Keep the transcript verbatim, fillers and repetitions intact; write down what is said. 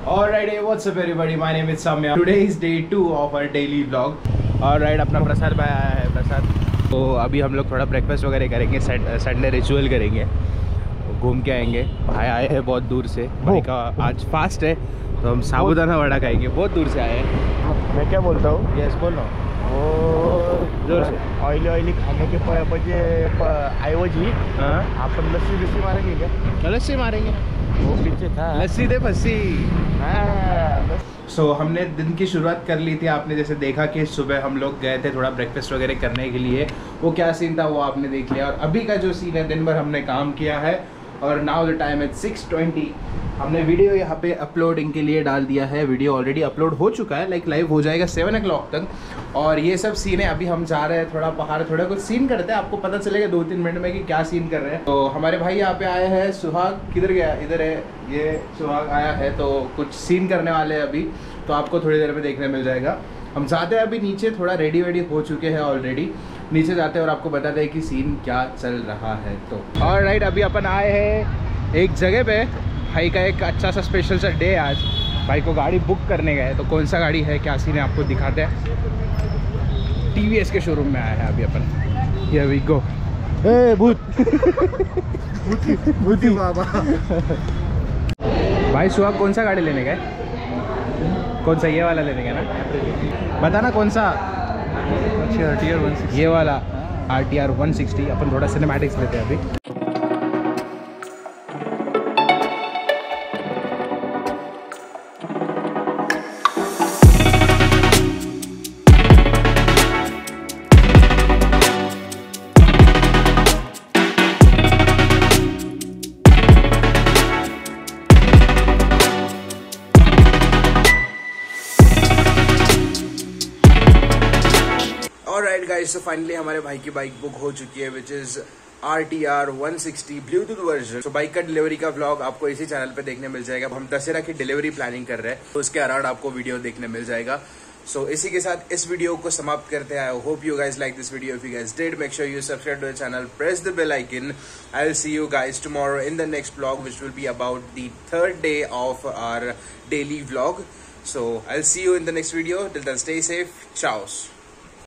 Alright, hey, what's up everybody? My name is Samya. Today is day two of our daily vlog. Alright, अपना प्रसाद भाई आया है प्रसाद। तो अभी हम लोग थोड़ा ब्रेकफास्ट वगैरह करेंगे, संडे रिचुअल करेंगे, घूम के आएंगे। भाई आए हैं बहुत दूर से, भाई का आज फास्ट है तो हम साबूदाना वड़ा खाएंगे। बहुत दूर से आए हैं। मैं क्या बोलता हूँ? यस बोल रहा हूँ। वो जोर से। ऑयली ऑयली खाने के म्हणजे ऐवजी आपण लस्सी बिस्सी मारेंगे क्या? लस्सी मारेंगे। वो पीछे था लस्सी दे फस्सी। हाँ। सो so, हमने दिन की शुरुआत कर ली थी। आपने जैसे देखा कि सुबह हम लोग गए थे थोड़ा ब्रेकफास्ट वगैरह करने के लिए, वो क्या सीन था वो आपने देख लिया। और अभी का जो सीन है, दिन भर हमने काम किया है और नाउ द टाइम है सिक्स ट्वेंटी। हमने वीडियो यहाँ पे अपलोडिंग के लिए डाल दिया है। वीडियो ऑलरेडी अपलोड हो चुका है, लाइक लाइव हो जाएगा सेवन ओ क्लॉक तक। और ये सब सीन है। अभी हम जा रहे हैं थोड़ा पहाड़, थोड़ा कुछ सीन करते हैं, आपको पता चलेगा दो तीन मिनट में कि क्या सीन कर रहे हैं। तो हमारे भाई यहाँ पे आए हैं। सुहाग किधर गया? इधर है, ये सुहाग आया है तो कुछ सीन करने वाले हैं अभी, तो आपको थोड़ी देर में देखने मिल जाएगा। हम जाते हैं अभी नीचे, थोड़ा रेडी वेडी हो चुके हैं ऑलरेडी। नीचे जाते हैं और आपको बताते हैं कि सीन क्या चल रहा है। तो ऑलराइट, अभी अपन आए हैं एक जगह पे। भाई का एक अच्छा सा स्पेशल सा डे आज। भाई को गाड़ी बुक करने गए, तो कौन सा गाड़ी है क्या सीन है आपको दिखाते हैं। टी वी एस के शोरूम में आया है अभी अपन। Here we go. ए भूत भूती भूती बाबा। भाई सुहाग कौन सा गाड़ी लेने गए? कौन सा? ये वाला लेने गए ना? बताना कौन सा? अच्छा, टी आर वन सिक्सटी। ये वाला R T R one sixty. अपन थोड़ा सिनेमैटिक्स लेते हैं अभी। Alright guys, so finally हमारे भाई की बाइक बुक हो चुकी है, which is R T R one sixty Bluetooth version. तो बाइक का डिलीवरी का व्लॉग आपको इसी चैनल पे देखने मिल जाएगा। हम दशहरा की डिलीवरी प्लानिंग कर रहे हैं, तो उसके अराउंड आपको वीडियो देखने मिल जाएगा। सो so, इसी के साथ इस वीडियो को समाप्त करते हैं। I hope you guys like this video. If you guys did, make sure you subscribe to the channel, press the bell icon. I will see you guys tomorrow in the next vlog, which will be about the third day of our daily vlog. So I'll see you in the next video. Till then, stay safe. Ciao.